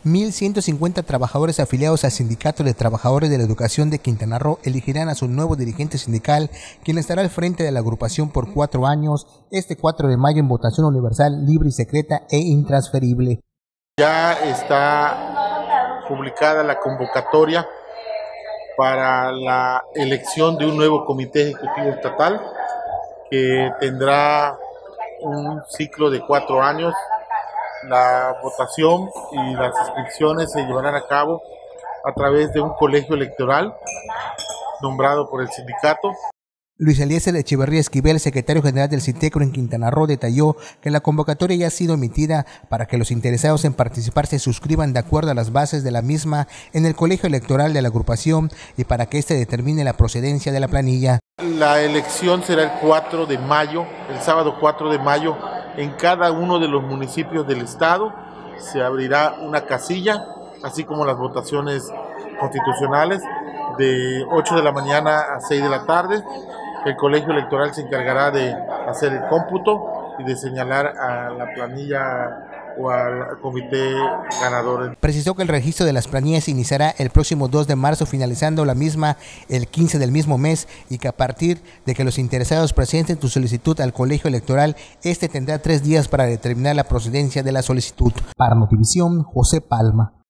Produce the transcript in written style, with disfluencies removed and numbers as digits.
1,150 trabajadores afiliados al Sindicato de Trabajadores de la Educación de Quintana Roo elegirán a su nuevo dirigente sindical, quien estará al frente de la agrupación por 4 años, este 4 de mayo en votación universal, libre y secreta e intransferible. Ya está publicada la convocatoria para la elección de un nuevo comité ejecutivo estatal que tendrá un ciclo de 4 años. La votación y las inscripciones se llevarán a cabo a través de un colegio electoral nombrado por el sindicato. Luis Eliezer Echeverría Esquivel, secretario general del CITECRO en Quintana Roo, detalló que la convocatoria ya ha sido emitida para que los interesados en participar se suscriban de acuerdo a las bases de la misma en el colegio electoral de la agrupación y para que éste determine la procedencia de la planilla. La elección será el 4 de mayo, el sábado 4 de mayo, en cada uno de los municipios del estado. Se abrirá una casilla, así como las votaciones constitucionales, de 8 de la mañana a 6 de la tarde. El colegio electoral se encargará de hacer el cómputo y de señalar a la planilla o al comité ganador. Precisó que el registro de las planillas iniciará el próximo 2 de marzo, finalizando la misma el 15 del mismo mes, y que a partir de que los interesados presenten su solicitud al colegio electoral, este tendrá 3 días para determinar la procedencia de la solicitud. Para Notivisión, José Palma.